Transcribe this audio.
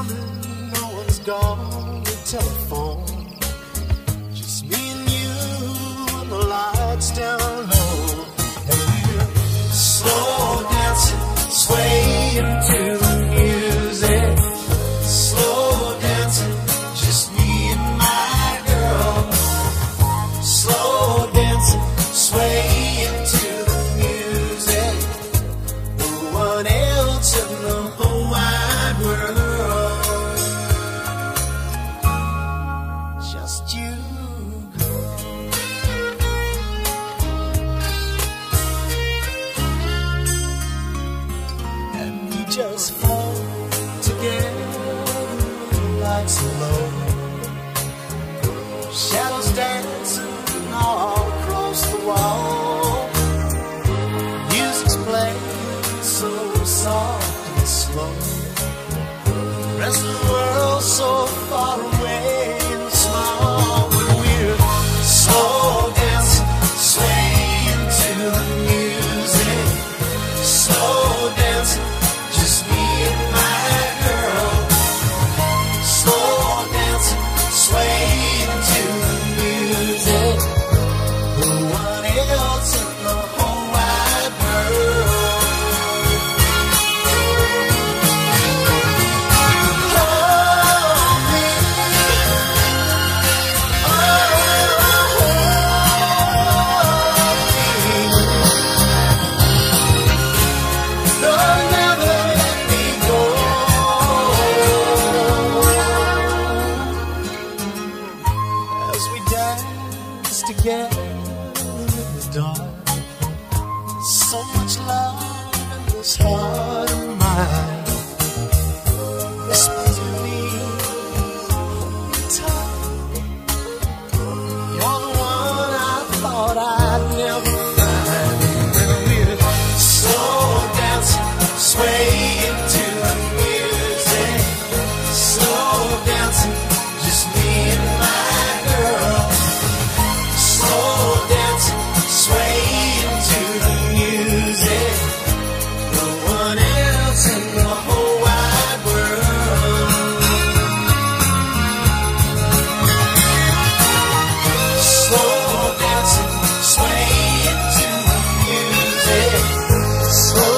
coming, no one's gone to telephone. Just me and you and the lights down low. And we're slow dancing, swaying to the music. Slow dancing, just me and my girl. Slow dancing, swaying to the music. No one else in the whole wide world. Just you, girl. And we just fall together, lights low, shadows dancing all across the wall. Music's playing so soft and slow. Rest of the world so far away and small. When we're slow dancing, swaying to the music. Slow dancing, just me and my girl. Slow dancing, swaying to the music. No one else in the whole wide world. Hold me, don't never let me go. As we dance together in the dark, so much love in this heart of mine. Whisper to me, hold me tight. You're the one I thought I'd never find. And we're slow dancing, swaying to the music. Slow dancing, just me and my girl. Slow dancing, swaying to the music. No one else in the whole wide world. Slow dancing, swaying to the music. Slow